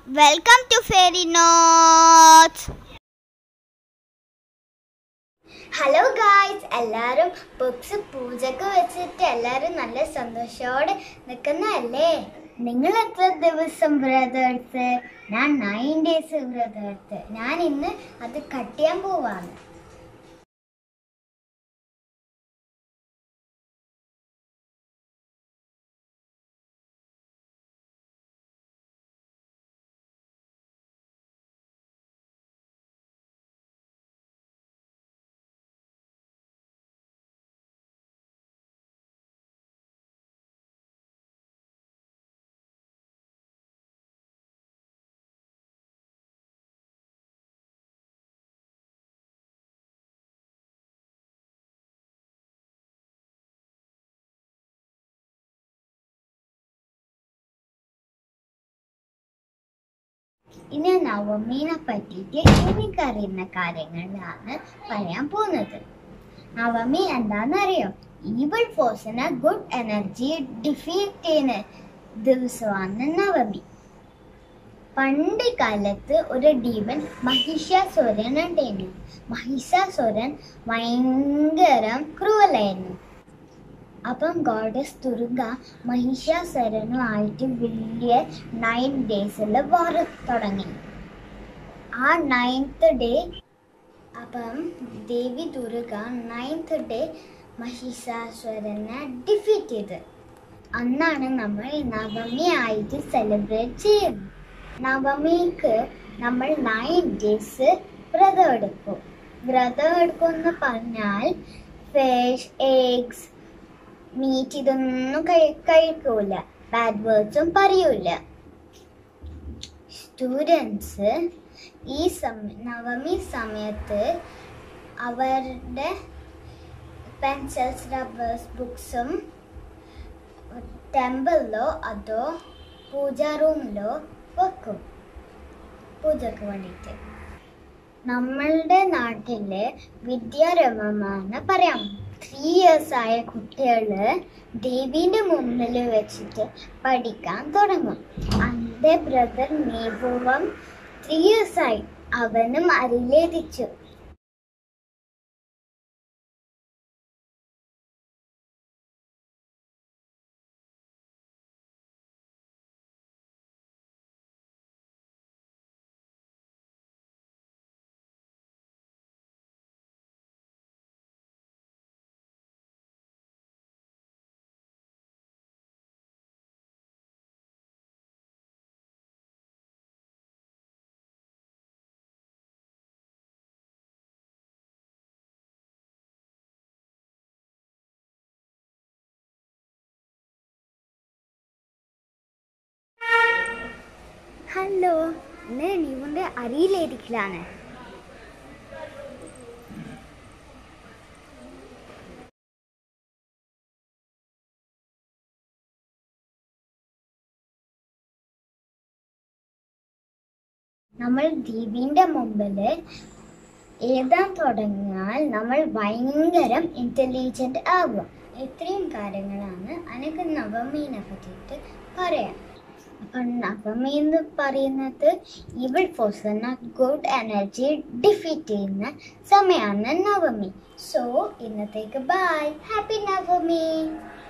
Welcome to Fairy Notes. Hello guys, എല്ലാവരും books പൂജക്ക് വെച്ചിട്ട് എല്ലാവരും നല്ല സന്തോഷത്തോടെ നിൽക്കുന്നതല്ലേ? നിങ്ങൾ എത്ര ദിവസം വ്രതം എടുത്ത്? ഞാൻ 9 days വ്രതം എടുത്ത്. ഞാൻ ഇന്ന് അത് കട്ട് ചെയ്യാൻ പോവാണ്. ഇനി നവമീനെ പറ്റിയിട്ട് എനിക്കറിയുന്ന കാര്യങ്ങളാണ് പറയാൻ പോകുന്നത്. നവമി എന്താണെന്നറിയോ? ഈവിൾ ഫോഴ്സിനെ ഗുഡ് എനർജി ഡിഫീറ്റ് ചെയ്യുന്ന ദിവസമാണ് നവമി. പണ്ട് കാലത്ത് ഒരു ഡീമൻ മഹിഷാസുരൻ ഉണ്ടായിരുന്നു. മഹിഷാസുരൻ ഭയങ്കര ക്രൂവലായിരുന്നു. അപ്പം ഗോഡസ് ദുർഗ മഹിഷാസുരനുമായിട്ട് വലിയ 9 days വാർ തുടങ്ങി. ആ 9th day അപ്പം ദേവി ദുർഗ 9th day മഹിഷാസുരനെ ഡിഫീറ്റ് ചെയ്ത്. അന്നാണ് നമ്മൾ നവമി ആയിട്ട് സെലിബ്രേറ്റ് ചെയ്യുന്നത്. നവമിക്ക് നമ്മൾ 9 days വ്രതം എടുക്കും. വ്രതം എടുക്കുമെന്ന് പറഞ്ഞാൽ ഫിഷ്, എഗ്സ്, മീറ്റ് ഇതൊന്നും കഴിക്കൂല. ബാഡ് വേർഡ്സും പറയൂല. സ്റ്റുഡൻസ് ഈ നവമി സമയത്ത് അവരുടെ പെൻസിൽസ്, റബ്ബേഴ്സ്, ബുക്സും ടെമ്പിളിലോ അതോ പൂജാ റൂമിലോ വെക്കും പൂജക്ക് വേണ്ടിയിട്ട്. നമ്മളുടെ നാട്ടില് വിദ്യാരംഭമാണെന്ന് പറയാം. 3 years ആയ കുട്ടികള് ദേവീന്റെ മുമ്പിൽ വെച്ചിട്ട് പഠിക്കാൻ തുടങ്ങും. എൻ്റെ ബ്രദർ മേബുവും 3 years ആയി. അവനും അരിയിലെത്തിച്ചു. ഹലോ, ഇന്ന് നീവിൻ്റെ അരിയിലേരിക്കലാണ്. നമ്മൾ ദേവീൻ്റെ മുമ്പിൽ എഴുതാൻ തുടങ്ങിയാൽ നമ്മൾ ഭയങ്കര ഇൻ്റലിജൻ്റ് ആകും. ഇത്രയും കാര്യങ്ങളാണ് എനിക്ക് നവമീനെ പറ്റിയിട്ട് പറയാം. അപ്പം നവമി എന്ന് പറയുന്നത് ഈവിൾ ഫോഴ്സിനെ ഗുഡ് എനർജി ഡിഫീറ്റ് ചെയ്യുന്ന സമയമാണ് നവമി. സോ ഇന്നത്തേക്ക് ബൈ. ഹാപ്പി നവമി.